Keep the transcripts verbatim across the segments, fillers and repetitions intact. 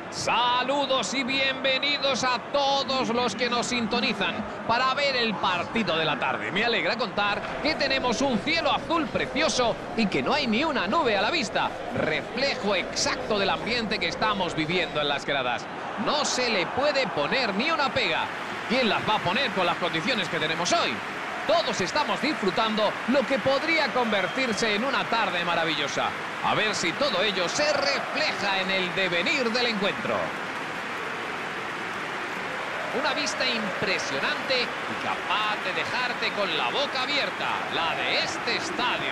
Saludos y bienvenidos a todos los que nos sintonizan para ver el partido de la tarde. Me alegra contar que tenemos un cielo azul precioso y que no hay ni una nube a la vista. Reflejo exacto del ambiente que estamos viviendo en las gradas. No se le puede poner ni una pega. ¿Quién las va a poner con las condiciones que tenemos hoy? Todos estamos disfrutando lo que podría convertirse en una tarde maravillosa. A ver si todo ello se refleja en el devenir del encuentro. Una vista impresionante y capaz de dejarte con la boca abierta, la de este estadio.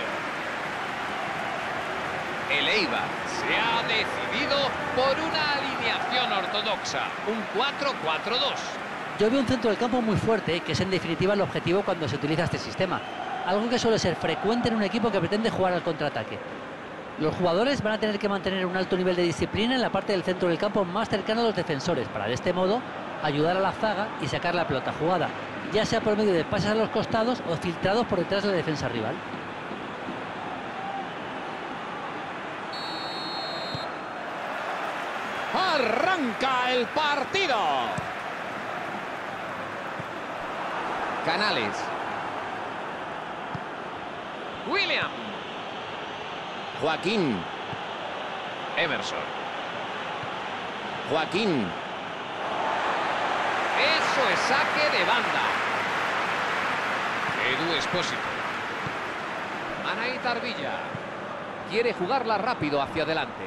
El Eibar se ha decidido por una alineación ortodoxa, un cuatro cuatro dos. Yo veo un centro del campo muy fuerte, que es en definitiva el objetivo cuando se utiliza este sistema. Algo que suele ser frecuente en un equipo que pretende jugar al contraataque. Los jugadores van a tener que mantener un alto nivel de disciplina en la parte del centro del campo más cercano a los defensores, para de este modo ayudar a la zaga y sacar la pelota jugada, ya sea por medio de pases a los costados o filtrados por detrás de la defensa rival. ¡Arranca el partido! Canales. William. Joaquín. Emerson. Joaquín. Eso es saque de banda. Edu Espósito. Anaí Tarbilla. Quiere jugarla rápido hacia adelante.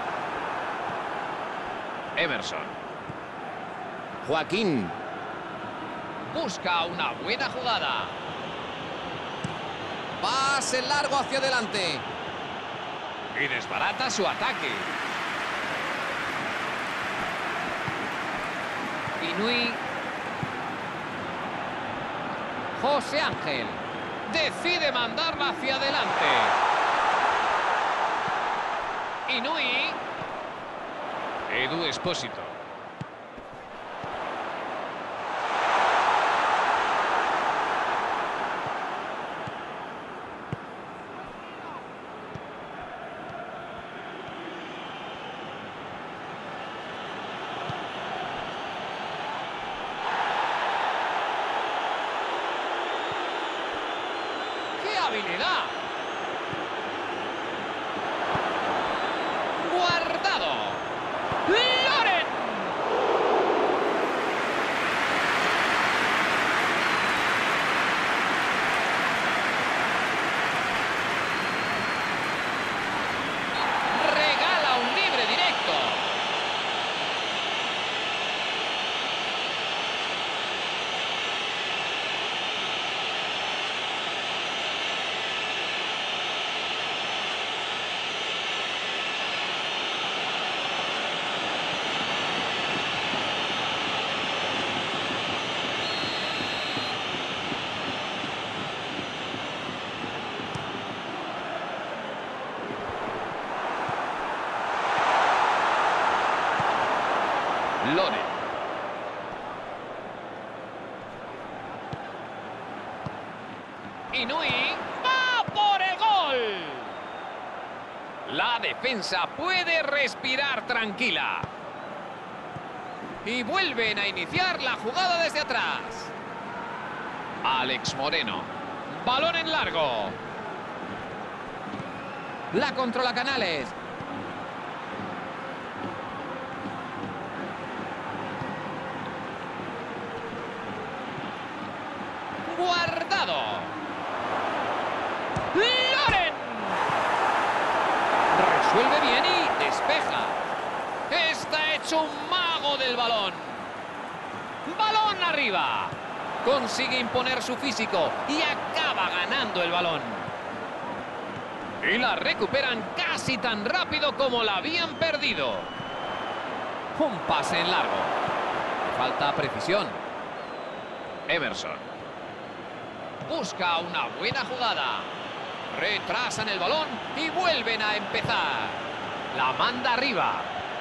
Emerson. Joaquín. Busca una buena jugada. Pase largo hacia adelante. Y desbarata su ataque. Inui. José Ángel. Decide mandarla hacia adelante. Inui. Edu Espósito. Habilidad. Guardado. Loren. Regala un libre directo. Loren. Inui va por el gol. La defensa puede respirar tranquila. Y vuelven a iniciar la jugada desde atrás. Alex Moreno. Balón en largo. La controla Canales. Guardado. Loren. Resuelve bien y despeja. Está hecho un mago del balón. Balón arriba. Consigue imponer su físico y acaba ganando el balón. Y la recuperan casi tan rápido como la habían perdido. Un pase en largo. Falta precisión. Emerson. Busca una buena jugada. Retrasan el balón y vuelven a empezar. La manda arriba.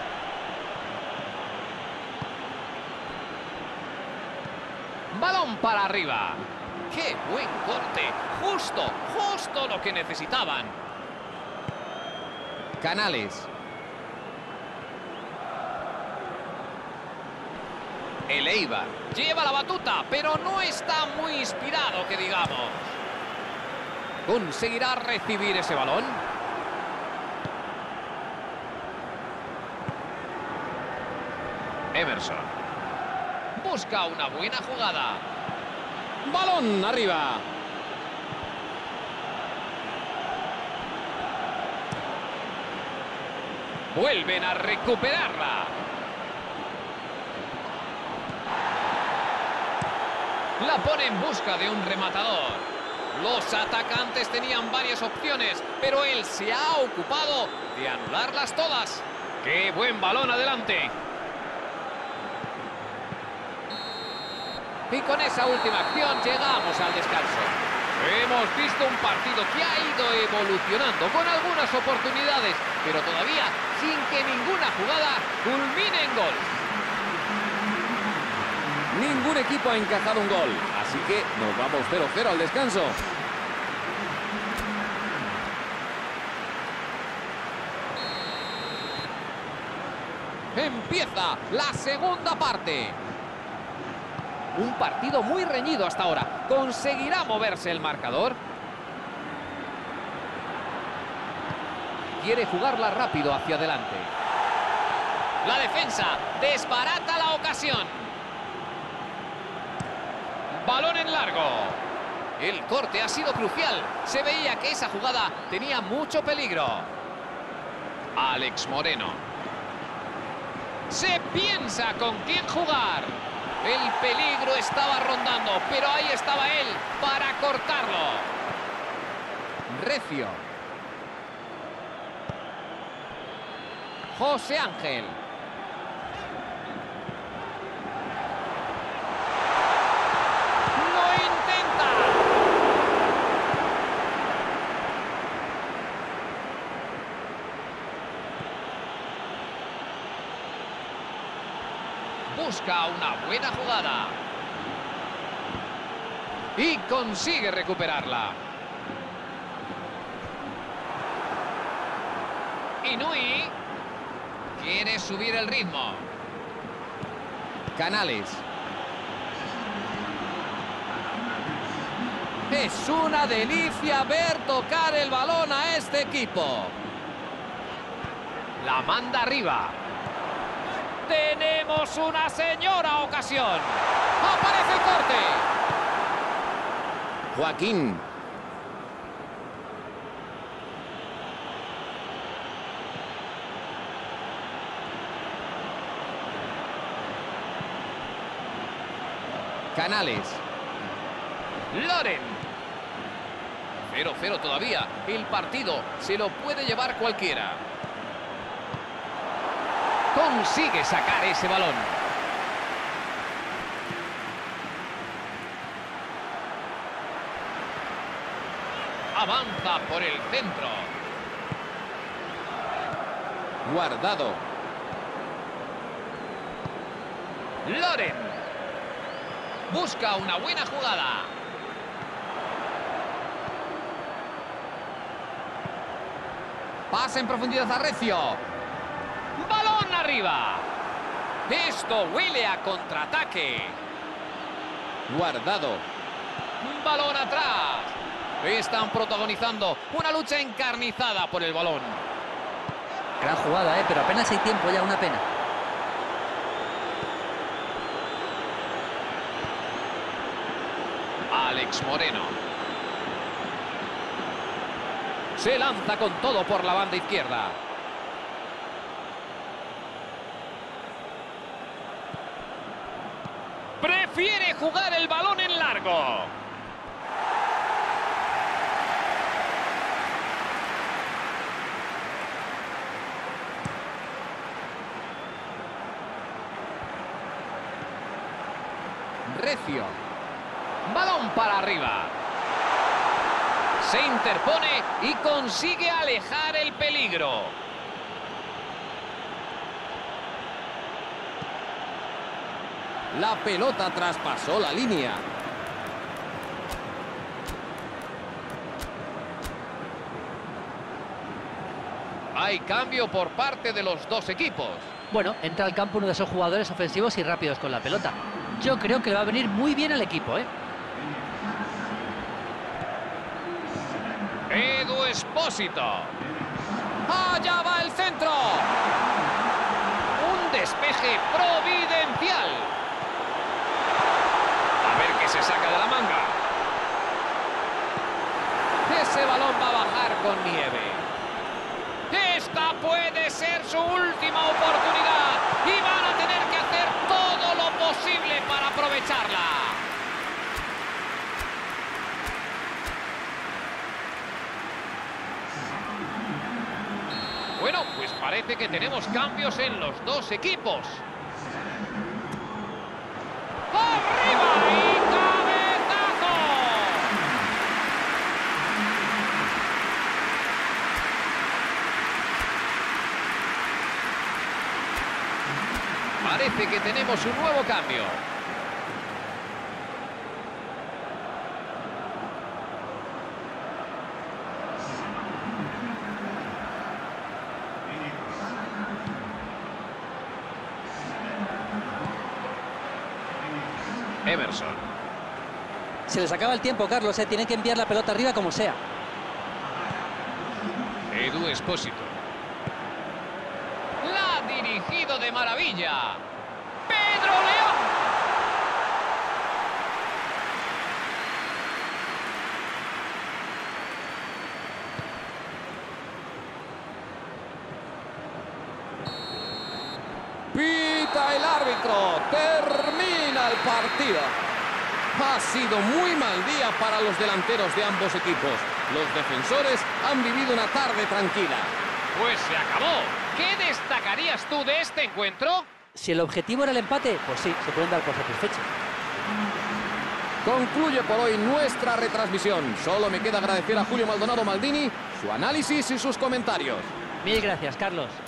Balón para arriba. ¡Qué buen corte! Justo, justo lo que necesitaban. Canales. El Eibar lleva la batuta, pero no está muy inspirado, que digamos. ¿Conseguirá recibir ese balón? Emerson. Busca una buena jugada. Balón arriba. Vuelven a recuperarla. La pone en busca de un rematador. Los atacantes tenían varias opciones, pero él se ha ocupado de anularlas todas. ¡Qué buen balón adelante! Y con esa última acción llegamos al descanso. Hemos visto un partido que ha ido evolucionando con algunas oportunidades, pero todavía sin que ninguna jugada culmine en gol. Ningún equipo ha encajado un gol, así que nos vamos cero cero al descanso. Empieza la segunda parte. Un partido muy reñido hasta ahora. ¿Conseguirá moverse el marcador? Quiere jugarla rápido hacia adelante. La defensa desbarata la ocasión. Balón en largo. El corte ha sido crucial. Se veía que esa jugada tenía mucho peligro. Alex Moreno. Se piensa con quién jugar. El peligro estaba rondando, pero ahí estaba él para cortarlo. Recio. José Ángel. ¡Lo intenta! Busca una buena jugada. Y consigue recuperarla. Inui quiere subir el ritmo. Canales. Es una delicia ver tocar el balón a este equipo. La manda arriba. Tenemos una señora ocasión. Aparece el corte. Joaquín. Canales. Loren. cero cero todavía. El partido se lo puede llevar cualquiera. Consigue sacar ese balón. Avanza por el centro. Guardado. Loren. Busca una buena jugada. Pasa en profundidad a Recio. ¡Balón arriba! Esto huele a contraataque. Guardado. Balón atrás. Están protagonizando una lucha encarnizada por el balón. Gran jugada, ¿eh? Pero apenas hay tiempo ya, una pena. Alex Moreno. Se lanza con todo por la banda izquierda. Prefiere jugar el balón en largo. Recio. Balón para arriba. Se interpone y consigue alejar el peligro. La pelota traspasó la línea. Hay cambio por parte de los dos equipos. Bueno, entra al campo uno de esos jugadores ofensivos y rápidos con la pelota. Yo creo que le va a venir muy bien al equipo, ¿eh? Edu Expósito. ¡Allá va el centro! Un despeje providencial. A ver qué se saca de la manga. Ese balón va a bajar con nieve. Esta puede ser su última oportunidad y van a tener que hacer todo lo posible para aprovecharla. Bueno, pues parece que tenemos cambios en los dos equipos. ¡Arriba y cabezazo! Parece que tenemos un nuevo cambio. Emerson. Se les acaba el tiempo, Carlos, ¿eh? Tienen que enviar la pelota arriba como sea. Edu Expósito. La ha dirigido de maravilla. Pedro León. Pita el árbitro. Termina el partido. Ha sido muy mal día para los delanteros de ambos equipos. Los defensores han vivido una tarde tranquila. Pues se acabó. ¿Qué destacarías tú de este encuentro? Si el objetivo era el empate, pues sí, se pueden dar por satisfechos. Concluye por hoy nuestra retransmisión. Solo me queda agradecer a Julio Maldonado Maldini su análisis y sus comentarios. Mil gracias, Carlos.